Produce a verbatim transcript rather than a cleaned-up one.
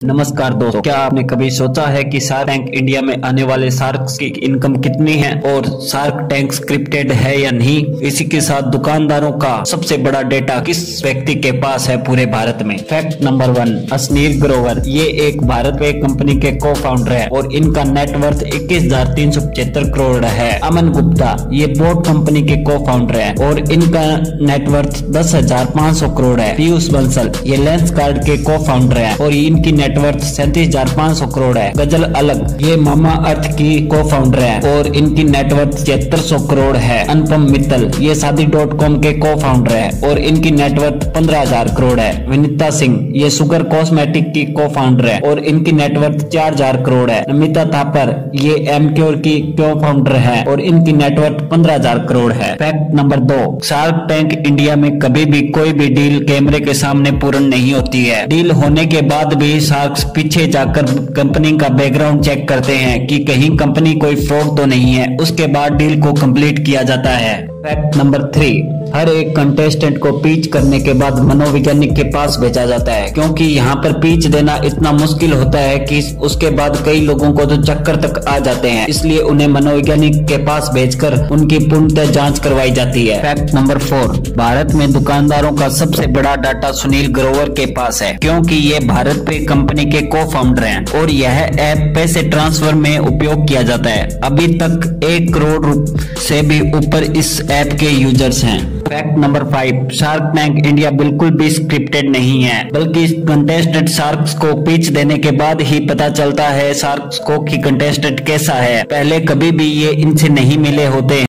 नमस्कार दोस्तों, क्या आपने कभी सोचा है कि शार्क टैंक इंडिया में आने वाले शार्क्स की इनकम कितनी है और शार्क टैंक स्क्रिप्टेड है या नहीं। इसी के साथ दुकानदारों का सबसे बड़ा डेटा किस व्यक्ति के पास है पूरे भारत में। Fact number one, Ashneer Grover. ये एक भारत पे कंपनी के को फाउंडर है और इनका नेटवर्थ इक्कीस हजार तीन सौ पचहत्तर करोड़ है। अमन गुप्ता, ये बोट कंपनी के को फाउंडर है और इनका नेटवर्थ दस हजार पाँच सौ करोड़ है। पीयूष बंसल, ये लेंस कार्ड के को फाउंडर है और इनकी नेटवर्थ सैंतीस हजार पाँच सौ करोड़ है। गजल अलग, ये मामा अर्थ की को फाउंडर है और इनकी नेटवर्थ छिहत्तर सौ करोड़ है। अनुपम मित्तल, ये शादी डॉट कॉम के को फाउंडर है और इनकी नेटवर्थ पंद्रह हजार करोड़ है। विनीता सिंह, ये सुगर कॉस्मेटिक की को फाउंडर है और इनकी नेटवर्थ चार हजार करोड़ है। नमिता थापर, ये एमक्योर की को फाउंडर है और इनकी नेटवर्थ पंद्रह हजार करोड़ है। फैक्ट नंबर दो, शार्क टैंक इंडिया में कभी भी कोई भी डील कैमरे के सामने पूर्ण नहीं होती है। डील होने के बाद भी शार्क्स पीछे जाकर कंपनी का बैकग्राउंड चेक करते हैं कि कहीं कंपनी कोई फ्रॉड तो नहीं है, उसके बाद डील को कंप्लीट किया जाता है। फैक्ट नंबर थ्री, हर एक कंटेस्टेंट को पीच करने के बाद मनोवैज्ञानिक के पास भेजा जाता है, क्योंकि यहाँ पर पीच देना इतना मुश्किल होता है कि उसके बाद कई लोगों को तो चक्कर तक आ जाते हैं, इसलिए उन्हें मनोवैज्ञानिक के पास भेजकर उनकी पूर्णतः जांच करवाई जाती है। फैक्ट नंबर फोर, भारत में दुकानदारों का सबसे बड़ा डाटा सुनील ग्रोवर के पास है, क्योंकि ये भारत पे कंपनी के को फाउंडर हैं और यह ऐप पैसे ट्रांसफर में उपयोग किया जाता है। अभी तक एक करोड़ से भी ऊपर इस ऐप के यूजर्स हैं। Fact number five, Shark Tank India बिल्कुल भी स्क्रिप्टेड नहीं है, बल्कि कंटेस्टेंट शार्क्स को पिच देने के बाद ही पता चलता है शार्क्स को कि कंटेस्टेंट कैसा है। पहले कभी भी ये इनसे नहीं मिले होते।